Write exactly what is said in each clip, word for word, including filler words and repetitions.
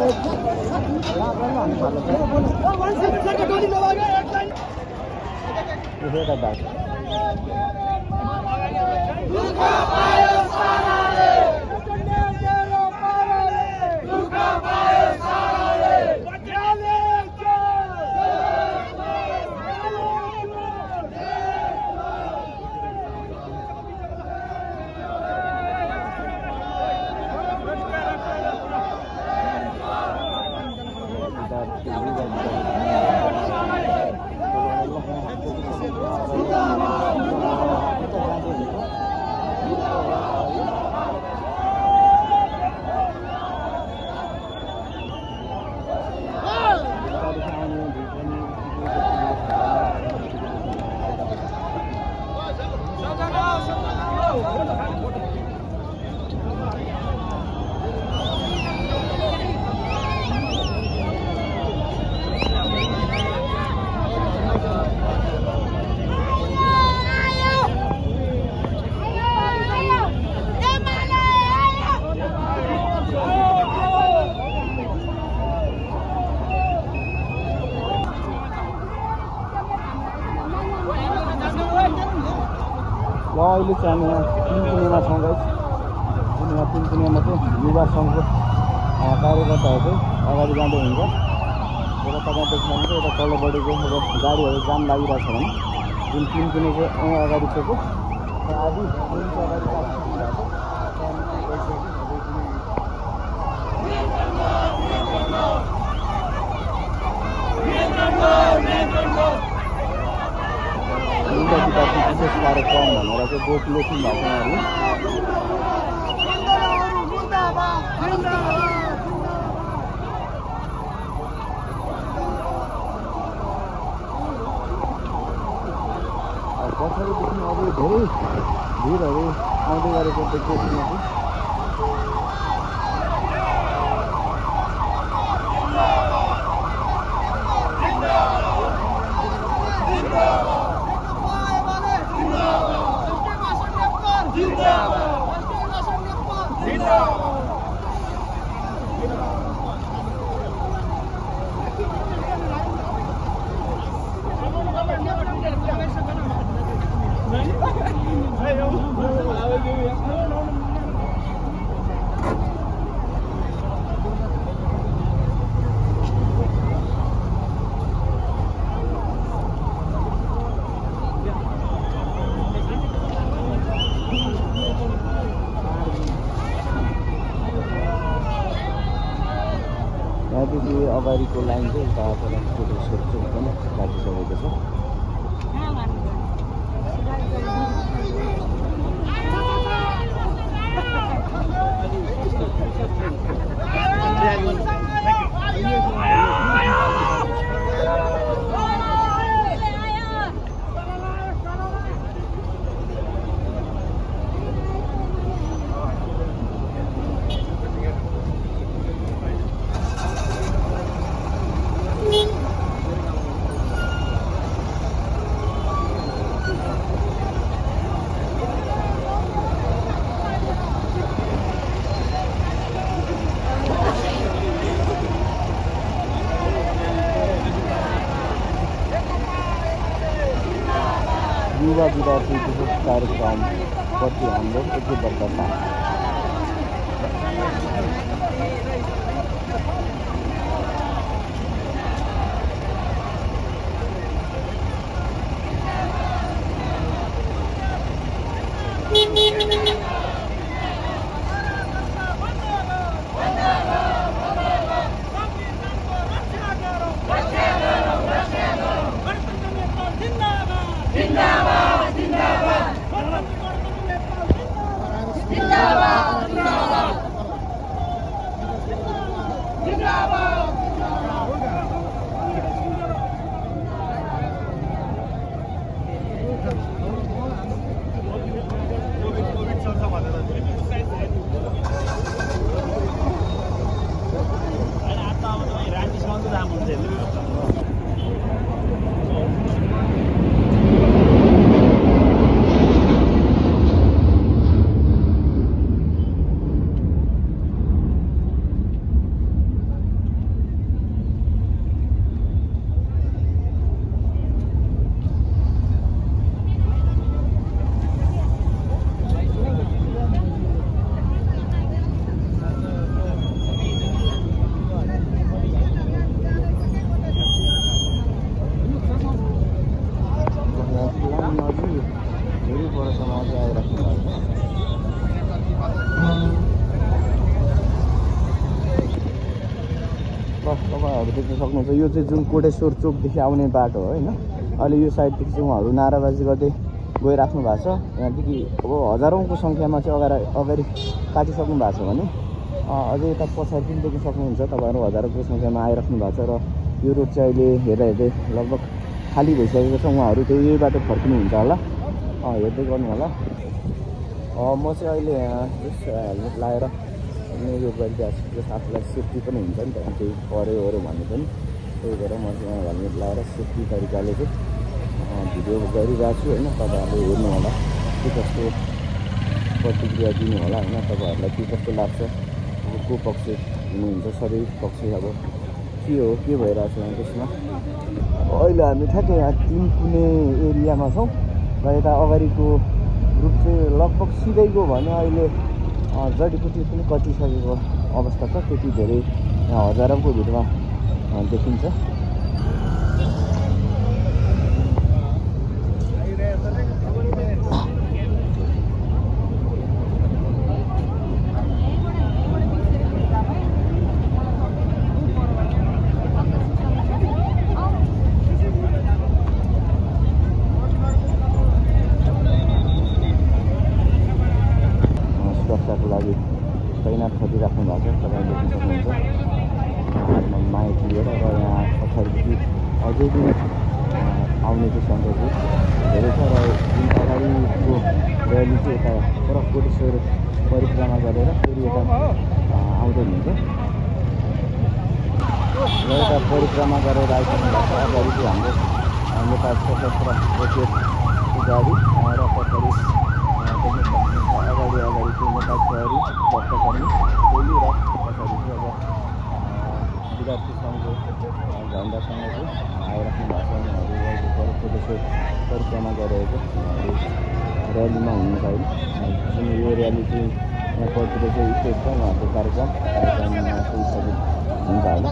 अहिले चाहिँ हामी यहाँ तिनकुनेमा छौँ गाइस। यहाँ तिनकुनेमा चाहिँ युवा सङ्घको कार्यकर्ताहरू चाहिँ अगाडि जाँदै हुन्छ। एउटा तपाईँ देख्नुहुन्छ एउटा तल्लोपट्टिको अब गाडीहरू जाम लागिरहेको छ भने जुन तिनकुने चाहिँ यहाँ अगाडि छेको आदि विशेष कार्यक्रम भनेर चाहिँ बोर्ड लेख्नु भएको पछाडिदेखि अब धेरै भिडहरू आउँदै गरेको देख्दैछु। यहाँदेखि अगाडिको लाइन चाहिँ उताबाट फोटोसुट पनि लागिसकेको छ। युवा विद्यार्थी विशेष कार्यक्रम प्रति हाम्रो प्रतिबद्धता। जिंदाबाद अब देख्न सक्नुहुन्छ यो चाहिँ जुन कोटेश्वर चोकदेखि आउने बाटो हो हैन। अहिले यो साइडदेखि चाहिँ उहाँहरू नाराबाजी गर्दै गइराख्नु भएको छ। यहाँदेखि अब हजारौँको सङ्ख्यामा चाहिँ अगाडि अगाडि काटिसक्नु भएको छ भने अझै यता पछाडि पनि देख्न सक्नुहुन्छ तपाईँहरू हजारौँको सङ्ख्यामा आइराख्नु भएको छ। र यो रोड चाहिँ अहिले हेर्दा हेर्दै लगभग खाली भइसकेको छ। उहाँहरू चाहिँ यही बाटो फर्किनुहुन्छ होला, हेर्दै गर्नु होला। म चाहिँ अहिले जस्ट हेलमेट लगाएर यो गाडी जस्ट आफूलाई सेफ्टी पनि हुन्छ नि त, केही पऱ्यो ओऱ्यो भन्ने पनि। त्यही भएर म चाहिँ हेलमेट लगाएर सेफ्टी तरिकाले चाहिँ भिडियो गरिरहेको छु होइन। तपाईँहरूले हेर्नु होला, के कस्तो प्रतिक्रिया दिनु होला होइन। तपाईँहरूलाई के कस्तो लाग्छ, को पक्ष हुनुहुन्छ, सबै पक्ष अब के हो के भइरहेको छ यहाँ त्यसमा। अहिले हामी ठ्याक्कै यहाँ तिन कुने एरियामा छौँ र यता अगाडिको रुट चाहिँ लगभग सिधैको भने अहिले जडीबुटी पनि कटिसकेको अवस्था छ। त्यति धेरै यहाँ हजारौँको भिडमा देखिन्छ। सुरक्षाको लागि तैनात खटिराख्नु भएको छ, तपाईँले देख्न सक्नुहुन्छ। हातमा माइक लिएर र यहाँ पछाडिदेखि अझै पनि आउने चाहिँ सन्दर्भ धेरै छ। र जुन अगाडिको र्याली चाहिँ यता पर कोटेश्वर परिक्रमा गरेर फेरि यता आउँदै हुन्छ र यता परिक्रमा गरेर आइसक्नु भएको छ। अगाडि चाहिँ हाम्रो नेपाल सशस्त्र एसएफको गाडी र पछाडि देख्न सक्नुहुन्छ अगाडि अगाडि चाहिँ नेपाल प्रहरी पक्षकर्मी टोली र पछाडि चाहिँ अब विद्यार्थी सङ्घको झन्डासँग चाहिँ आइराख्नु भएको छ। उनीहरू पर कोटेश्वर परिक्रमा गरिरहेको र्यालीमा हुनुहुन्छ होइन। जुन यो र्याली चाहिँ यहाँ पर्तिर चाहिँ स्टेज छ उहाँहरूको कार्यक्रम कार्यक्रममा चाहिँ स्थगित हुन्छ होला।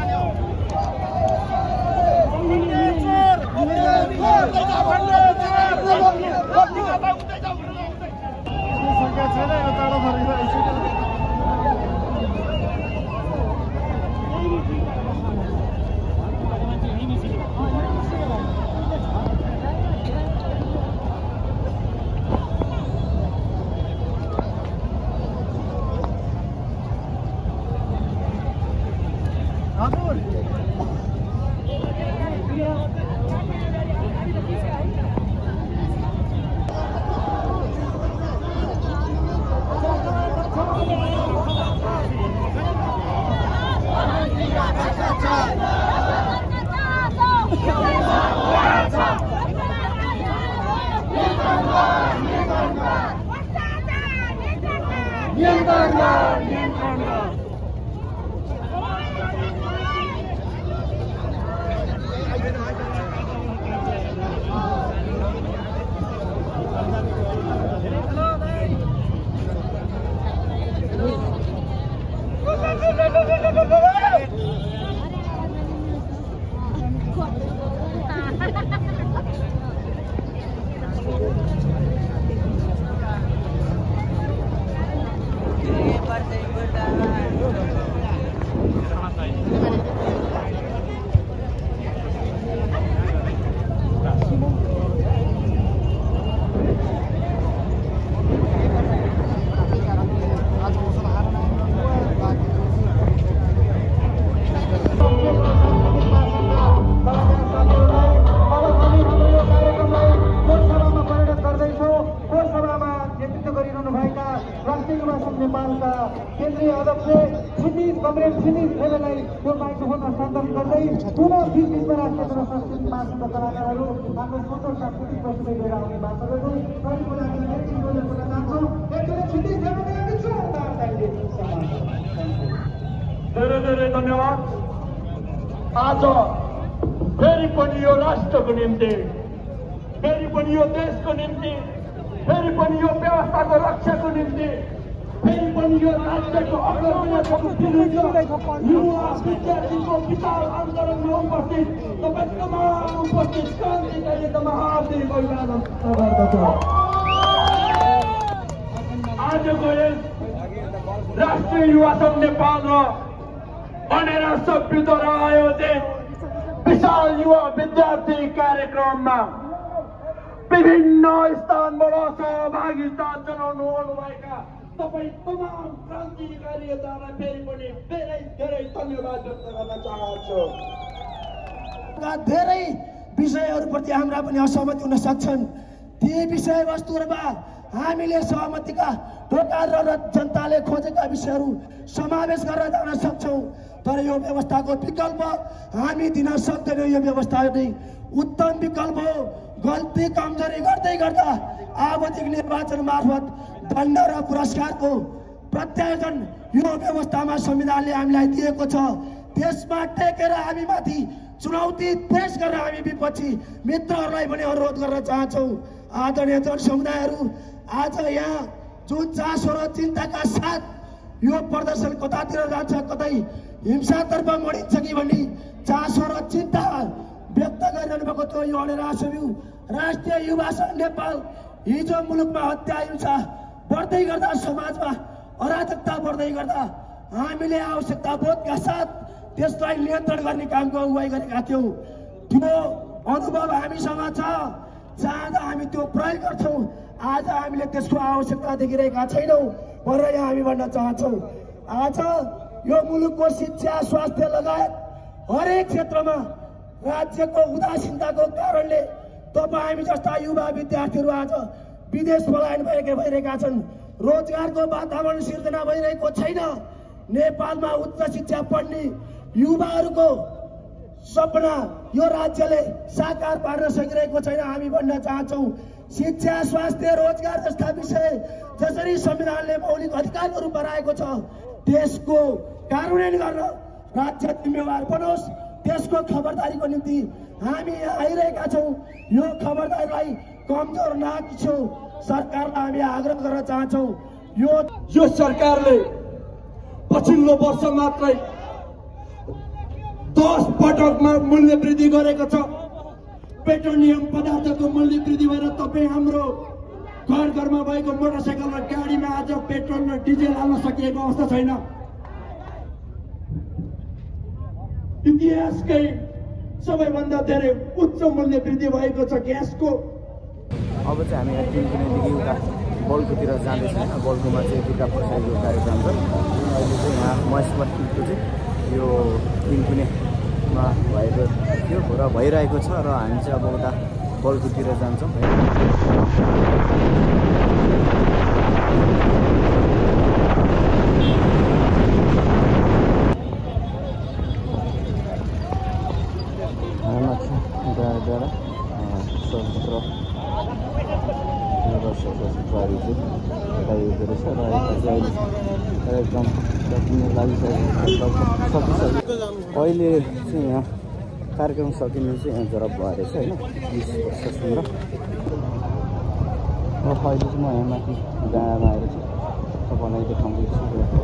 धेरै धेरै धन्यवाद। आज फेरि पनि यो राष्ट्रको निम्ति, फेरि पनि यो देशको निम्ति, फेरि पनि यो व्यवस्थाको रक्षाको निम्ति, फेरि पनि यो राज्यको अग्रगतिको युवा विद्यार्थीको विशाल आन्दोलनमा उपस्थित तपाईँ तमाम उपस्थित क्रान्तिकारीको महादेव अभिवादन गर्दछु। आजको यस राष्ट्रिय युवा सङ्घ नेपाल र भनेर सभ्यद्वारा आयोजित विशाल युवा विद्यार्थी कार्यक्रममा विभिन्न स्थानबाट सहभागिता जनाउनु आउनुभएका तपाईँ तमाम क्रान्तिकारीहरूलाई फेरि पनि धेरै धेरै धन्यवाद व्यक्त गर्न चाहन्छु। धेरै विषयहरूप्रति हाम्रा पनि असहमति हुन सक्छन्। ती विषयवस्तुहरूमा हामीले सहमतिका ढोकाहरू र जनताले खोजेका विषयहरू समावेश गरेर जान सक्छौँ। तर यो व्यवस्थाको विकल्प हामी दिन सक्दैनौँ। यो व्यवस्था नै उत्तम विकल्प हो। गल्ती कमजोरी गर्दै गर्दा आवधिक निर्वाचन मार्फत दण्ड र पुरस्कारको प्रत्यायोजन यो व्यवस्थामा संविधानले हामीलाई दिएको छ। त्यसमा टेकेर हामी माथि चुनौती पेश गरेर हामी विपक्षी मित्रहरूलाई पनि अनुरोध गर्न चाहन्छौँ। आदरणीय जनसमुदायहरू, आज यहाँ जुन चासो र चिन्ताका साथ यो प्रदर्शन कतातिर जान्छ, कतै हिंसातर्फ मोडिन्छ कि भन्ने चासो र चिन्ता व्यक्त गरिरहनु भएको थियो। यो अडेर आशयु राष्ट्रिय युवा सङ्घ नेपाल हिजो मुलुकमा हत्या हिंसा बढ्दै गर्दा, समाजमा अराजकता बढ्दै गर्दा हामीले आवश्यकता बोधका साथ त्यसलाई नियन्त्रण गर्ने कामको अगुवाई गरेका थियौँ। त्यो अनुभव हामीसँग छ, चाहँदा हामी त्यो प्रयोग गर्छौँ। आज हामीले त्यसको आवश्यकता देखिरहेका छैनौँ भनेर यहाँ हामी भन्न चाहन्छौँ। आज यो मुलुकको शिक्षा, स्वास्थ्य लगायत हरेक क्षेत्रमा राज्यको उदासीनताको कारणले तपाईँ हामी जस्ता युवा विद्यार्थीहरू आज विदेश पलायन भएका भइरहेका छन्। रोजगारको वातावरण सिर्जना भइरहेको छैन। नेपालमा उच्च शिक्षा पढ्ने युवाहरूको सपना यो राज्यले साकार पार्न सकिरहेको छैन। हामी भन्न चाहन्छौँ, शिक्षा, स्वास्थ्य, रोजगार जस्ता विषय जसरी संविधानले मौलिक अधिकारको रूपमा राखेको छ, त्यसको कार्यान्वयन गर्न राज्य जिम्मेवार बनोस्। त्यसको खबरदारीको निम्ति हामी यहाँ आइरहेका छौँ। यो खबरदारीलाई कमजोर नराख्छौँ। सरकारलाई हामी आग्रह गर्न चाहन्छौँ। यो यो सरकारले पछिल्लो वर्ष मात्रै दस पटकमा मूल्य वृद्धि गरेको छ। पेट्रोलियम पदार्थको मूल्य वृद्धि भएर तपाईँ हाम्रो घर घरमा भएको मोटरसाइकल र गाडीमा आज पेट्रोल र डिजेल हाल्न सकिएको अवस्था छैन। इतिहासकै सबैभन्दा धेरै उच्च मूल्य वृद्धि भएको छ ग्यासको। अब चाहिँ हामी यहाँ तिनकुनेदेखि उता बल्कुतिर जाँदैछौँ। बल्कुमा चाहिँ दुर्गा प्रसादको कार्यक्रम छ। अहिले चाहिँ यहाँ महेश बस्तीको चाहिँ यो तिनकुनेमा भएको थियो र भइरहेको छ र हामी चाहिँ अब उता बल्कुतिर जान्छौँ। द्वारा सशस्त्र सशस्त्रहरू चाहिँ लगाइएको रहेछ र यता चाहिँ अहिले एकदम सकिने लागिसकेको सकिसक्यो। अहिले चाहिँ यहाँ कार्यक्रम सकिने चाहिँ यहाँ जरा भएर छ होइन, बिस वर्षसम्म। र अहिले चाहिँ म यहाँ माथि डाँडामा आएर चाहिँ तपाईँलाई देखाउँदैछु।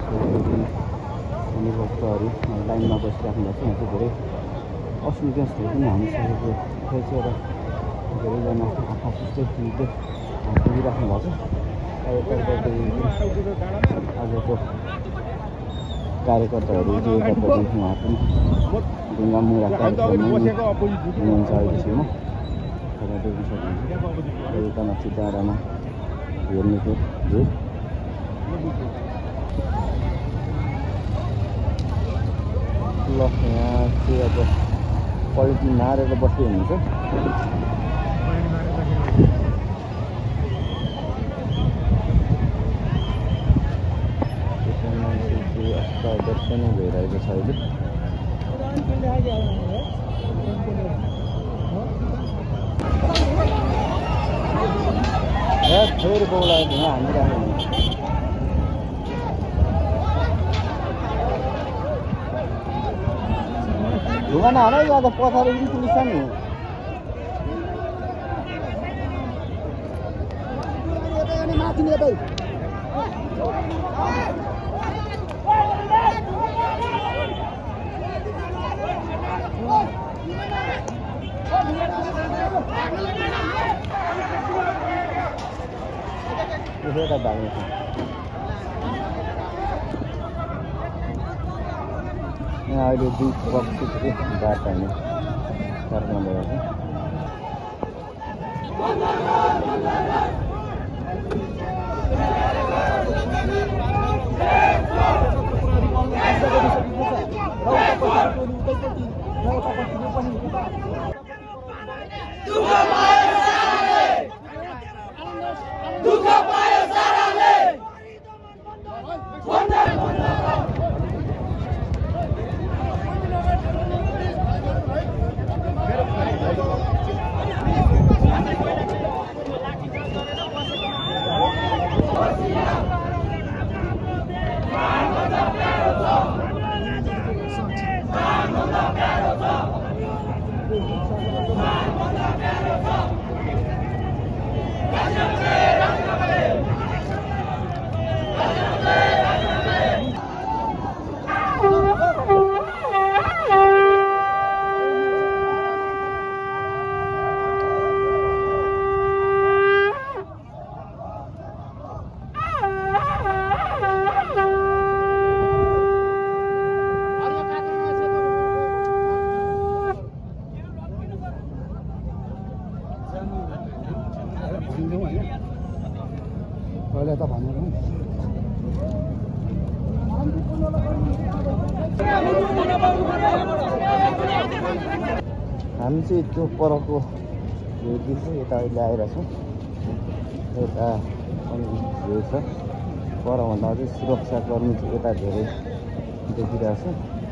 हुने भक्तहरू लाइनमा बसिराख्नु भएको छ। यहाँ चाहिँ धेरै असुविधाहरू पनि हामीसँगको रहेछ र धेरैजना आँखा सुस्तै हिँड्दै पुगिराख्नु भएको छ। आजको कार्यकर्ताहरू चाहिँ यतापट्टि उहाँ पनि ढुङ्गा मुरा कार्यक्रममा हुनुहुन्छ अहिलेसम्म। र देख्न सक्नुहुन्छ यता माथि डाँडामा हेर्नेको भिड। ल यहाँ चाहिँ अब पोलिथिन मारेर बस्दै हुनुहुन्छ। दर्शनै भइरहेको छ अहिले। फेरि बौला ढुङ्गा हानिरहेको ढुङ्गा नहाल या त पथारे पनि पुलिस छ नि। माथि यतै यता भाग्ने छ। यहाँ अहिले दुई पक्षको बाटो हामी काट्न गएको छ। पहिला त भनेको हामी चाहिँ त्यो परको भेटी चाहिँ यता अहिले आइरहेको छौँ। यता पनि भेट छ, परभन्दा अझै सुरक्षाकर्मी चाहिँ यता धेरै देखिरहेको छ।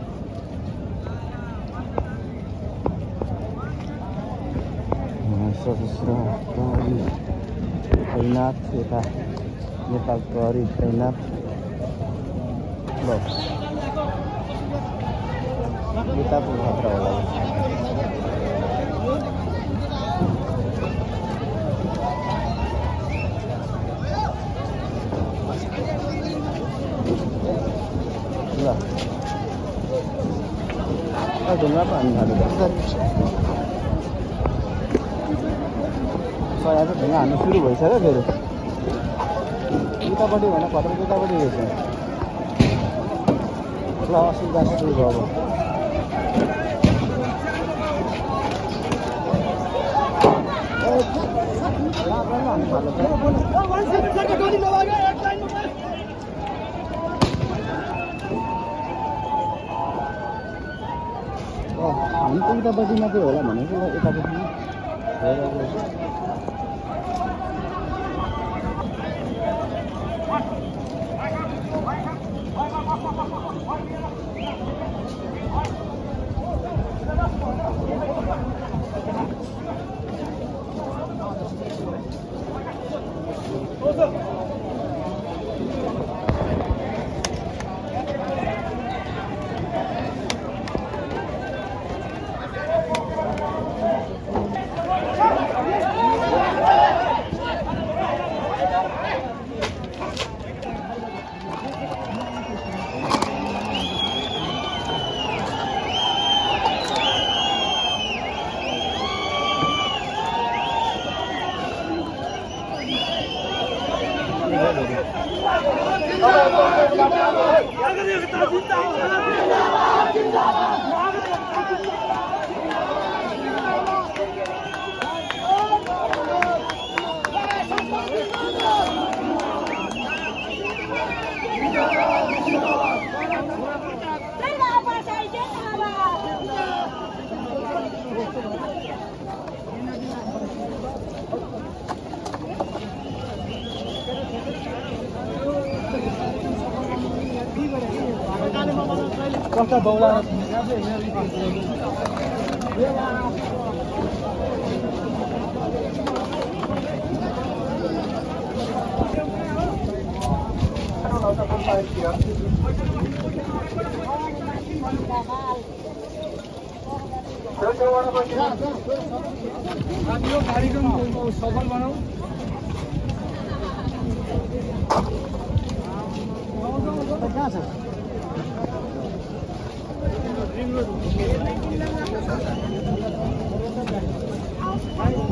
सशस्त्र प्रहरी तैनात यता नेपाल प्रहरी तैनात ल यताको खतरा होला। ल ढुङ्गा पो हान्नु थाल्यो सय चाहिँ ढुङ्गा हान्नु सुरु भइसक्यो फेरि उतापट्टि भने खतरा उतापट्टि रहेछ। ल असुविधा सुरु भयो अब। हामी त उतापट्टि मात्रै होला भनेको यतापट्टि कस्ता बौला यो कार्यक्रम सफल बनाऊ। कहाँ छ Thank you.